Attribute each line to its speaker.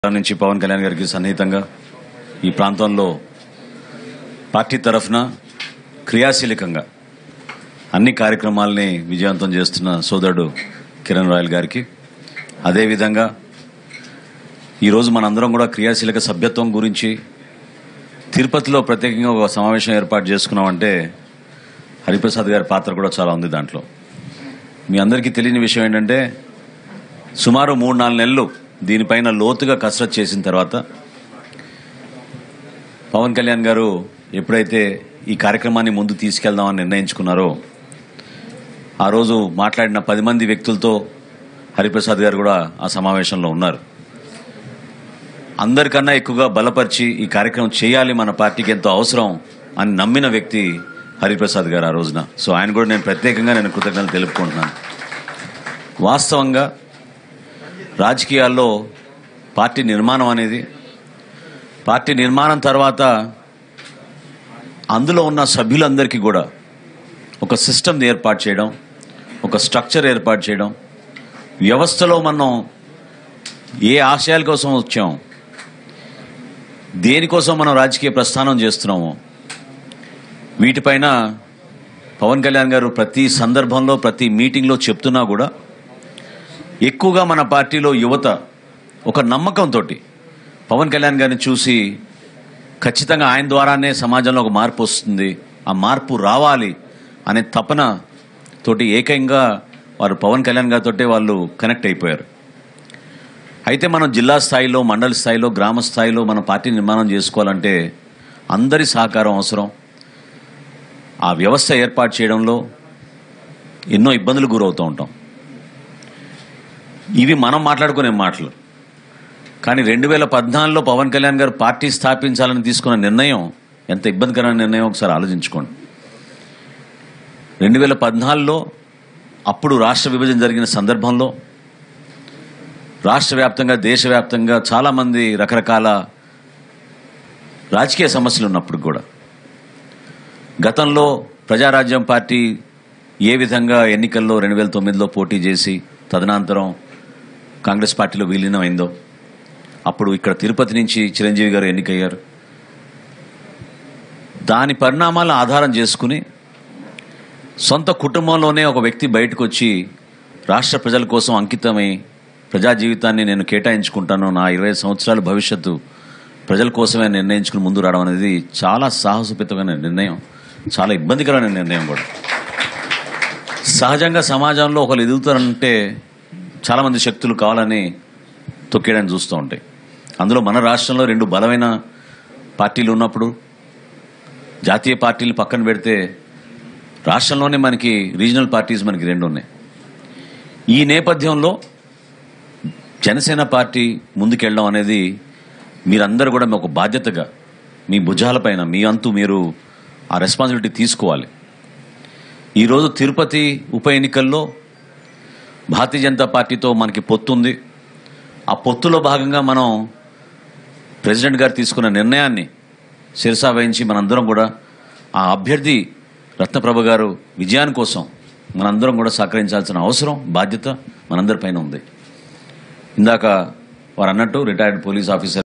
Speaker 1: నుంచి పవన్ కళ్యాణ్ గారికి సన్నిహితంగా ఈ ప్రాంతంలో పార్టీ తరఫున క్రియాశీలకంగా అన్ని కార్యక్రమాలని విజయవంతం చేస్తున్న సోదరుడు కిరణ్ రాయల్ గారికి, అదేవిధంగా ఈరోజు మనందరం కూడా క్రియాశీలక సభ్యత్వం గురించి తిరుపతిలో ప్రత్యేకంగా ఒక సమావేశం ఏర్పాటు చేసుకున్నామంటే హరిప్రసాద్ గారి పాత్ర కూడా చాలా ఉంది దాంట్లో. మీ అందరికీ తెలియని విషయం ఏంటంటే సుమారు 3-4 నెలలు దీనిపైన లోతుగా కసరత్తు చేసిన తర్వాత పవన్ కళ్యాణ్ గారు ఎప్పుడైతే ఈ కార్యక్రమాన్ని ముందు తీసుకెళ్దామని నిర్ణయించుకున్నారో ఆ రోజు మాట్లాడిన 10 మంది వ్యక్తులతో హరిప్రసాద్ గారు కూడా ఆ సమావేశంలో ఉన్నారు. అందరికన్నా ఎక్కువగా బలపరిచి ఈ కార్యక్రమం చేయాలి, మన పార్టీకి ఎంతో అవసరం అని నమ్మిన వ్యక్తి హరిప్రసాద్ గారు ఆ రోజున. సో ఆయన కూడా నేను ప్రత్యేకంగా కృతజ్ఞతలు తెలుపుకుంటున్నాను. వాస్తవంగా రాజకీయాల్లో పార్టీ నిర్మాణం అనేది, పార్టీ నిర్మాణం తర్వాత అందులో ఉన్న సభ్యులందరికీ కూడా ఒక సిస్టమ్ ఏర్పాటు చేయడం, ఒక స్ట్రక్చర్ ఏర్పాటు చేయడం, వ్యవస్థలో మనం ఏ ఆశయాల కోసం వచ్చాం, దేనికోసం మనం రాజకీయ ప్రస్థానం చేస్తున్నామో వీటిపైన పవన్ కళ్యాణ్ గారు ప్రతి సందర్భంలో ప్రతి మీటింగ్లో చెప్తున్నా కూడా ఎక్కువగా మన పార్టీలో యువత ఒక నమ్మకంతో పవన్ కళ్యాణ్ గారిని చూసి ఖచ్చితంగా ఆయన ద్వారానే సమాజంలో ఒక మార్పు వస్తుంది, ఆ మార్పు రావాలి అనే తపన తోటి ఏకంగా వారు పవన్ కళ్యాణ్ గారితో వాళ్ళు కనెక్ట్ అయిపోయారు. అయితే మనం జిల్లా స్థాయిలో, మండల స్థాయిలో, గ్రామ స్థాయిలో మన పార్టీ నిర్మాణం చేసుకోవాలంటే అందరి సహకారం అవసరం. ఆ వ్యవస్థ ఏర్పాటు చేయడంలో ఎన్నో ఇబ్బందులు గురవుతూ ఉంటాం. ఇవి మనం మాట్లాడుకునే మాటలు. కానీ 2014లో పవన్ కళ్యాణ్ గారు పార్టీ స్థాపించాలని తీసుకున్న నిర్ణయం ఎంత ఇబ్బందికరమైన నిర్ణయం ఒకసారి ఆలోచించుకోండి. 2014లో అప్పుడు రాష్ట్ర విభజన జరిగిన సందర్భంలో రాష్ట్ర వ్యాప్తంగా, దేశవ్యాప్తంగా చాలామంది రకరకాల రాజకీయ సమస్యలు ఉన్నప్పుడు కూడా గతంలో ప్రజారాజ్యం పార్టీ ఏ విధంగా ఎన్నికల్లో 2009లో పోటీ చేసి తదనంతరం కాంగ్రెస్ పార్టీలో విలీనమైందో, అప్పుడు ఇక్కడ తిరుపతి నుంచి చిరంజీవి గారు ఎన్నికయ్యారు. దాని పరిణామాలను ఆధారం చేసుకుని సొంత కుటుంబంలోనే ఒక వ్యక్తి బయటకు వచ్చి రాష్ట్ర ప్రజల కోసం అంకితమై ప్రజా జీవితాన్ని నేను కేటాయించుకుంటాను, నా 20 సంవత్సరాల భవిష్యత్తు ప్రజల కోసమే నిర్ణయించుకుని ముందు రావడం అనేది చాలా సాహసోపేతమైన నిర్ణయం, చాలా ఇబ్బందికరమైన నిర్ణయం కూడా. సహజంగా సమాజంలో ఒకరు ఎదుగుతారంటే చాలామంది శక్తులు కావాలని తొక్కేయడానికి చూస్తూ ఉంటాయి. అందులో మన రాష్ట్రంలో 2 బలమైన పార్టీలు ఉన్నప్పుడు, జాతీయ పార్టీలు పక్కన పెడితే రాష్ట్రంలోనే మనకి రీజనల్ పార్టీస్ మనకి 2 ఉన్నాయి. ఈ నేపథ్యంలో జనసేన పార్టీ ముందుకెళ్ళడం అనేది మీరందరూ కూడా ఒక బాధ్యతగా మీ భుజాలపైన మీ అంతు మీరు ఆ రెస్పాన్సిబిలిటీ తీసుకోవాలి. ఈరోజు తిరుపతి ఉప ఎన్నికల్లో భారతీయ జనతా పార్టీతో మనకి పొత్తు ఉంది. ఆ పొత్తులో భాగంగా మనం ప్రెసిడెంట్ గారు తీసుకున్న నిర్ణయాన్ని శిరసా వహించి మనందరం కూడా ఆ అభ్యర్థి రత్నప్రభ గారు విజయాని కోసం మనందరం కూడా సహకరించాల్సిన అవసరం, బాధ్యత మనందరిపైన ఉంది. ఇందాక వారు అన్నట్టు రిటైర్డ్ పోలీస్ ఆఫీసర్